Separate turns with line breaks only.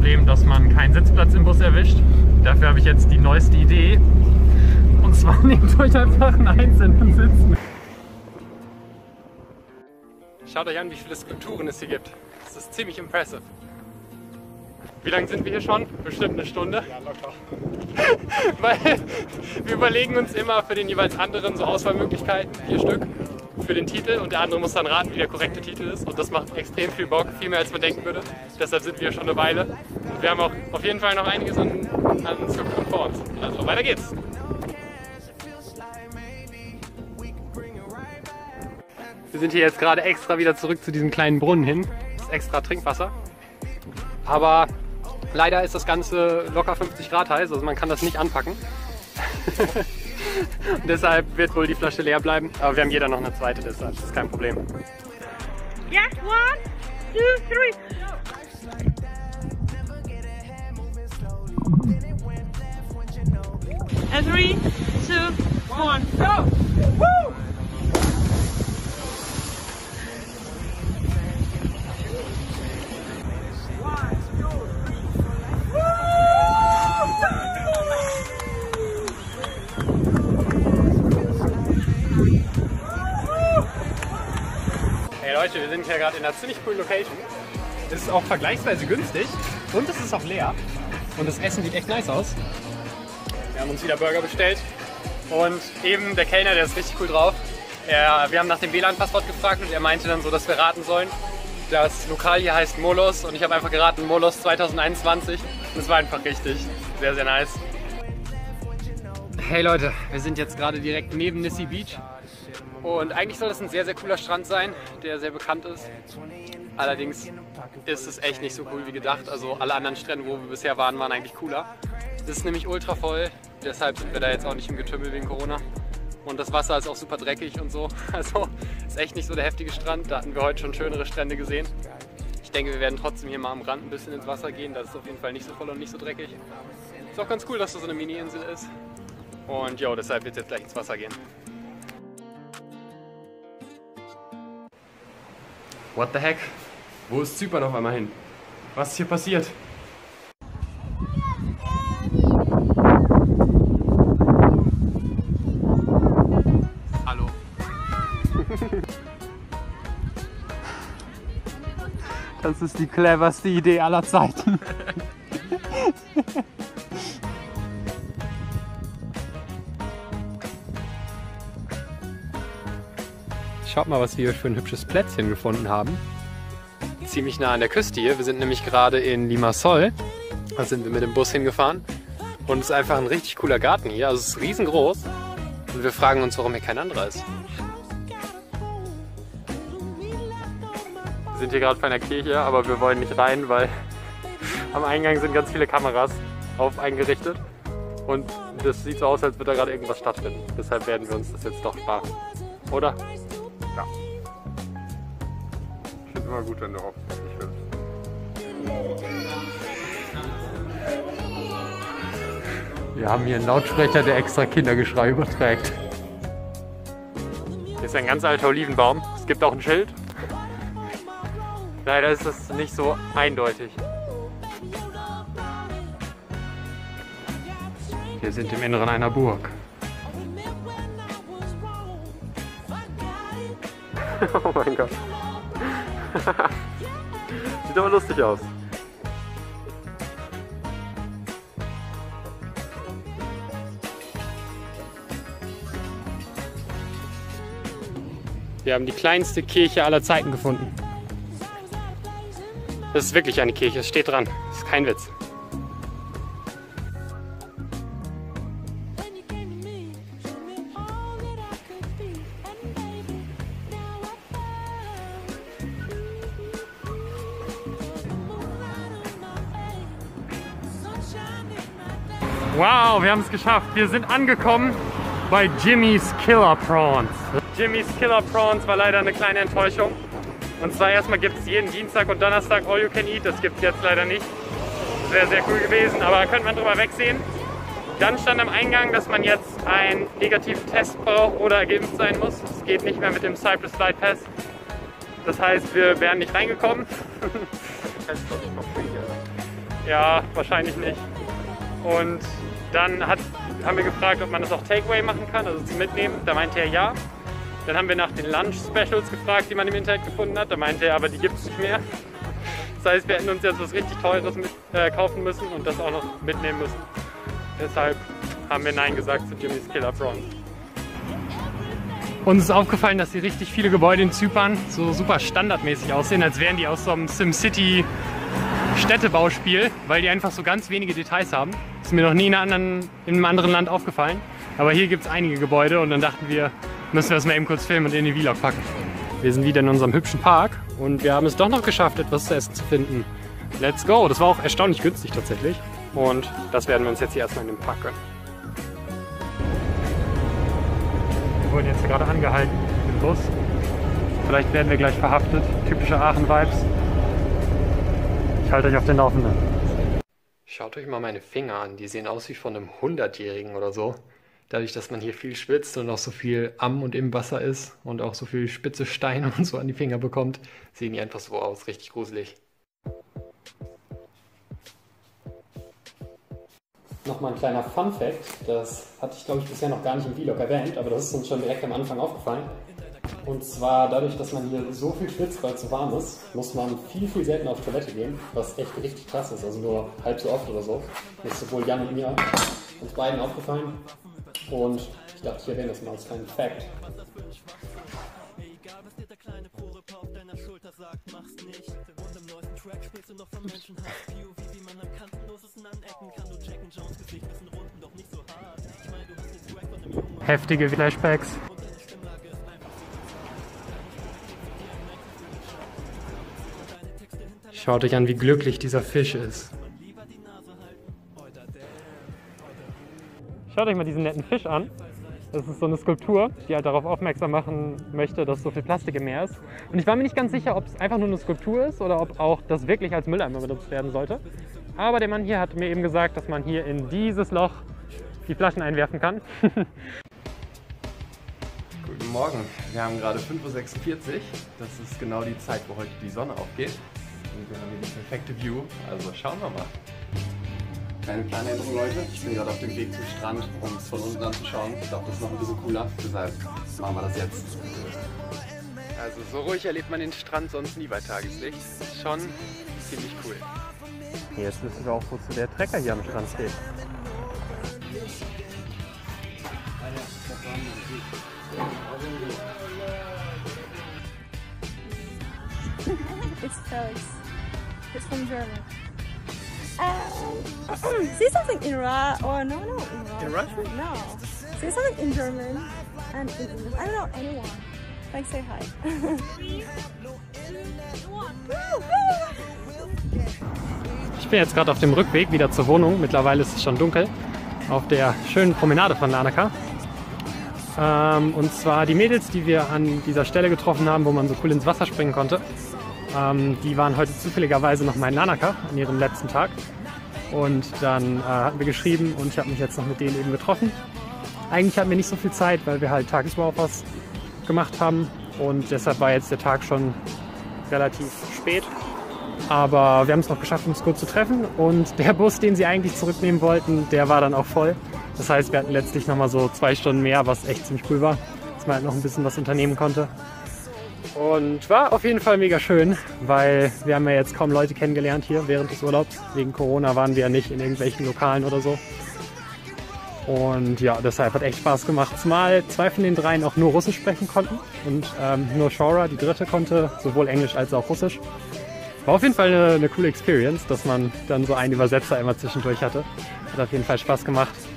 Problem, dass man keinen Sitzplatz im Bus erwischt. Dafür habe ich jetzt die neueste Idee. Und zwar nehmt euch einfach einen einzelnen Sitz. Schaut euch an, wie viele Skulpturen es hier gibt. Das ist ziemlich impressive. Wie lange sind wir hier schon? Bestimmt eine Stunde. Ja, locker. Weil wir überlegen uns immer für den jeweils anderen so Auswahlmöglichkeiten, 4 Stück, für den Titel, und der andere muss dann raten, wie der korrekte Titel ist. Und das macht extrem viel Bock, viel mehr als man denken würde. Deshalb sind wir hier schon eine Weile. Und wir haben auch auf jeden Fall noch einiges an Skulpturen vor uns. Also weiter geht's! Wir sind hier jetzt gerade extra wieder zurück zu diesem kleinen Brunnen hin. Das ist extra Trinkwasser. Aber leider ist das Ganze locker 50 Grad heiß, also man kann das nicht anpacken. Und deshalb wird wohl die Flasche leer bleiben. Aber wir haben jeder noch eine zweite, deshalb ist kein Problem.
Yes, 1, 2, 3. 3, 2, 1, go! Woo!
Hey Leute, wir sind hier gerade in einer ziemlich coolen Location. Es ist auch vergleichsweise günstig und es ist auch leer. Und das Essen sieht echt nice aus. Wir haben uns wieder Burger bestellt und eben der Kellner, der ist richtig cool drauf. Wir haben nach dem WLAN-Passwort gefragt und er meinte dann so, dass wir raten sollen. Das Lokal hier heißt Molos und ich habe einfach geraten Molos 2021. Und es war einfach richtig. Sehr, sehr nice. Hey Leute, wir sind jetzt gerade direkt neben Nissi Beach. Und eigentlich soll das ein sehr, sehr cooler Strand sein, der sehr bekannt ist. Allerdings ist es echt nicht so cool wie gedacht. Also alle anderen Strände, wo wir bisher waren, waren eigentlich cooler. Es ist nämlich ultra voll, deshalb sind wir da jetzt auch nicht im Getümmel wegen Corona. Und das Wasser ist auch super dreckig und so. Also ist echt nicht so der heftige Strand. Da hatten wir heute schon schönere Strände gesehen. Ich denke, wir werden trotzdem hier mal am Rand ein bisschen ins Wasser gehen. Das ist auf jeden Fall nicht so voll und nicht so dreckig. Ist auch ganz cool, dass das so eine Mini-Insel ist. Und jo, deshalb wird es jetzt gleich ins Wasser gehen. What the heck? Wo ist Zypern auf einmal hin? Was ist hier passiert? Hallo. Das ist die cleverste Idee aller Zeiten. Schaut mal, was wir hier für ein hübsches Plätzchen gefunden haben. Ziemlich nah an der Küste hier. Wir sind nämlich gerade in Limassol. Da sind wir mit dem Bus hingefahren. Und es ist einfach ein richtig cooler Garten hier. Also es ist riesengroß. Und wir fragen uns, warum hier kein anderer ist. Wir sind hier gerade vor einer Kirche, aber wir wollen nicht rein, weil am Eingang sind ganz viele Kameras eingerichtet. Und das sieht so aus, als würde da gerade irgendwas stattfinden. Deshalb werden wir uns das jetzt doch sparen. Oder? Ja. Ich finde es immer gut, wenn du hoffst, dass ich will. Wir haben hier einen Lautsprecher, der extra Kindergeschrei überträgt. Hier ist ein ganz alter Olivenbaum. Es gibt auch ein Schild. Leider ist das nicht so eindeutig. Wir sind im Inneren einer Burg. Oh mein Gott. Sieht aber lustig aus. Wir haben die kleinste Kirche aller Zeiten gefunden. Das ist wirklich eine Kirche, es steht dran. Das ist kein Witz. Wow, wir haben es geschafft. Wir sind angekommen bei Jimmy's Killer Prawns. Jimmy's Killer Prawns war leider eine kleine Enttäuschung. Und zwar erstmal gibt es jeden Dienstag und Donnerstag All You Can Eat. Das gibt es jetzt leider nicht. Sehr, sehr cool gewesen, aber da könnte man drüber wegsehen. Dann stand am Eingang, dass man jetzt einen negativen Test braucht oder geimpft sein muss. Es geht nicht mehr mit dem Cyprus Flight Pass. Das heißt, wir wären nicht reingekommen. Ja, wahrscheinlich nicht. Und dann haben wir gefragt, ob man das auch Takeaway machen kann, also zum Mitnehmen. Da meinte er ja. Dann haben wir nach den Lunch-Specials gefragt, die man im Internet gefunden hat. Da meinte er aber, die gibt es nicht mehr. Das heißt, wir hätten uns jetzt was richtig Teures kaufen müssen und das auch noch mitnehmen müssen. Deshalb haben wir Nein gesagt zu Jimmy's Killer Prawns. Uns ist aufgefallen, dass hier richtig viele Gebäude in Zypern so super standardmäßig aussehen, als wären die aus so einem SimCity Städtebauspiel, weil die einfach so ganz wenige Details haben. Das ist mir noch nie in einem anderen Land aufgefallen. Aber hier gibt es einige Gebäude und dann dachten wir, müssen wir das mal eben kurz filmen und in den Vlog packen. Wir sind wieder in unserem hübschen Park und wir haben es doch noch geschafft, etwas zu essen zu finden. Let's go! Das war auch erstaunlich günstig tatsächlich und das werden wir uns jetzt hier erstmal in dem Park gönnen. Wir wurden jetzt gerade angehalten im Bus. Vielleicht werden wir gleich verhaftet. Typische Aachen-Vibes. Ich halte euch auf den Laufenden. Schaut euch mal meine Finger an. Die sehen aus wie von einem 100-Jährigen oder so. Dadurch, dass man hier viel schwitzt und auch so viel am und im Wasser ist und auch so viel spitze Steine und so an die Finger bekommt, sehen die einfach so aus. Richtig gruselig. Nochmal ein kleiner Fun-Fact. Das hatte ich, glaube ich, bisher noch gar nicht im Vlog erwähnt, aber das ist uns schon direkt am Anfang aufgefallen. Und zwar dadurch, dass man hier so viel schwitzt, weil es so warm ist, muss man viel, viel seltener auf Toilette gehen, was echt richtig krass ist. Also nur halb so oft oder so. Das ist sowohl Jan und mir uns beiden aufgefallen. Und ich dachte, ich erwähne das mal als kleinen Fact. Heftige Flashbacks. Schaut euch an, wie glücklich dieser Fisch ist. Schaut euch mal diesen netten Fisch an. Das ist so eine Skulptur, die halt darauf aufmerksam machen möchte, dass so viel Plastik im Meer ist. Und ich war mir nicht ganz sicher, ob es einfach nur eine Skulptur ist oder ob auch das wirklich als Mülleimer benutzt werden sollte. Aber der Mann hier hat mir eben gesagt, dass man hier in dieses Loch die Flaschen einwerfen kann.
Guten Morgen, wir haben gerade 5:46 Uhr. Das ist genau die Zeit, wo heute die Sonne aufgeht. Und wir haben hier die perfekte View, also schauen wir mal. Kleine Erinnerung, Leute. Ich bin gerade auf dem Weg zum Strand, um es von unten anzuschauen. Ich glaube, das ist noch ein bisschen cooler, deshalb machen wir das jetzt.
Also so ruhig erlebt man den Strand sonst nie bei Tageslicht. Schon ziemlich cool. Jetzt wissen wir auch, wozu der Trecker hier am Strand steht.
It's Felix. It's from German. Say something in Russian. In Russian? No. Say something in German and in English. I don't know anyone. Like say hi.
Ich bin jetzt gerade auf dem Rückweg wieder zur Wohnung. Mittlerweile ist es schon dunkel. Auf der schönen Promenade von Larnaca. Und zwar die Mädels, die wir an dieser Stelle getroffen haben, wo man so cool ins Wasser springen konnte. Die waren heute zufälligerweise noch mal in Larnaca an ihrem letzten Tag. Und dann hatten wir geschrieben und ich habe mich jetzt noch mit denen eben getroffen. Eigentlich hatten wir nicht so viel Zeit, weil wir halt tagsüber auch was gemacht haben. Und deshalb war jetzt der Tag schon relativ spät. Aber wir haben es noch geschafft, uns kurz zu treffen. Und der Bus, den sie eigentlich zurücknehmen wollten, der war dann auch voll. Das heißt, wir hatten letztlich noch mal so 2 Stunden mehr, was echt ziemlich cool war. Dass man halt noch ein bisschen was unternehmen konnte. Und war auf jeden Fall mega schön, weil wir haben ja jetzt kaum Leute kennengelernt hier während des Urlaubs. Wegen Corona waren wir ja nicht in irgendwelchen Lokalen oder so. Und ja, deshalb hat echt Spaß gemacht. Zumal 2 von den 3 auch nur Russisch sprechen konnten. Und nur Shora, die dritte, konnte sowohl Englisch als auch Russisch. War auf jeden Fall eine coole Experience, dass man dann so einen Übersetzer immer zwischendurch hatte. Hat auf jeden Fall Spaß gemacht.